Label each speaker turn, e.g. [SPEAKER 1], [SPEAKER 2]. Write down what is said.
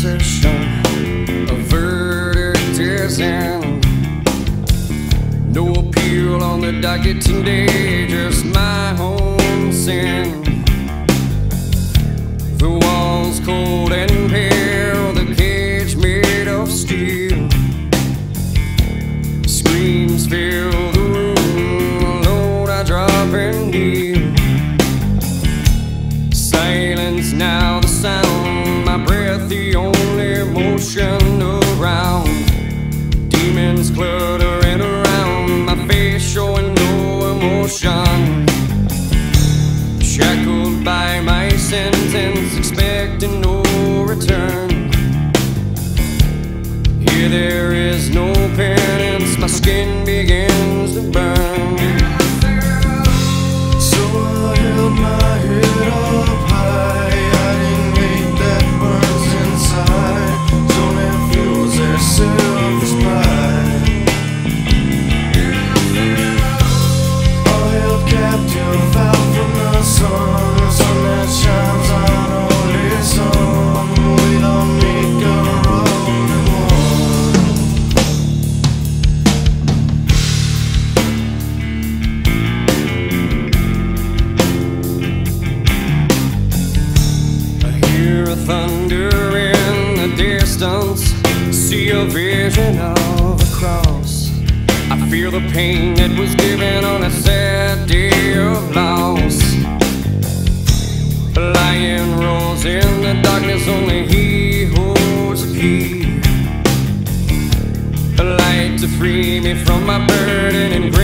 [SPEAKER 1] possession. A verdict is in. No appeal on the docket today, just my own sin. The walls cold and pale, the cage made of steel. Screams fill the room, alone I drop and kneel. Silence now the sound, my breath the only motion around. Demons cluttering around, my face showing no emotion. Shackled by my sentence, expecting no return. Here there is no penance, my skin begins to burn.
[SPEAKER 2] So I held my head up high, I didn't hate that burns inside. Don't have fuels, their selfish pride. All held captive out from the sun, the sun that shines on only some. We don't make a rolling one.
[SPEAKER 1] I hear a thunder in the distance, see a vision of a cross. I feel the pain that was given on a sad day of loss. A lion rolls in the darkness, only he holds the key. A light to free me from my burden and